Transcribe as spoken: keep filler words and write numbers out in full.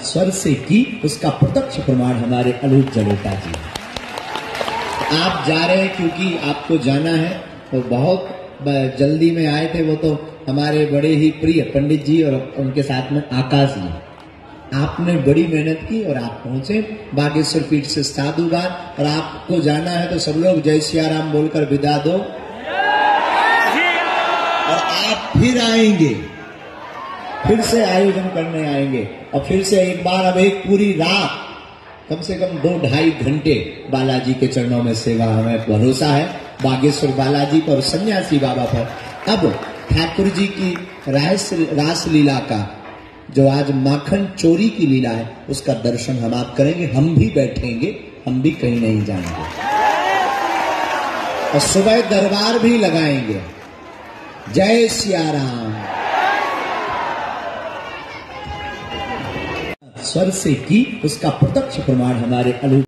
स्वर से की उसका प्रत्यक्ष प्रमाण हमारे अनूप जलोटा जी। आप जा रहे हैं क्योंकि आपको जाना है, तो बहुत जल्दी में आए थे। वो तो हमारे बड़े ही प्रिय पंडित जी और उनके साथ में आकाश जी। आपने बड़ी मेहनत की और आप पहुंचे बागेश्वर पीठ से साधुवाद, और आपको जाना है तो सब लोग जय सियाराम बोलकर विदा दो। और आप फिर आएंगे, फिर से आयोजन करने आएंगे, और फिर से एक बार, अब एक पूरी रात, कम से कम दो ढाई घंटे बालाजी के चरणों में सेवा। हमें भरोसा है बागेश्वर बालाजी पर, सन्यासी बाबा पर। अब ठाकुर जी की रास रास लीला का, जो आज माखन चोरी की लीला है, उसका दर्शन हम आप करेंगे। हम भी बैठेंगे, हम भी कहीं नहीं जाएंगे, और सुबह दरबार भी लगाएंगे। जय सियाराम। स्वर से की उसका प्रत्यक्ष प्रमाण हमारे अनु